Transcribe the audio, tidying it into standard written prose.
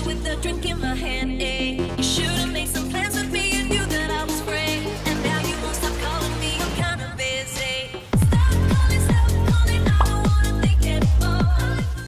with a drink in my hand, ayy. You should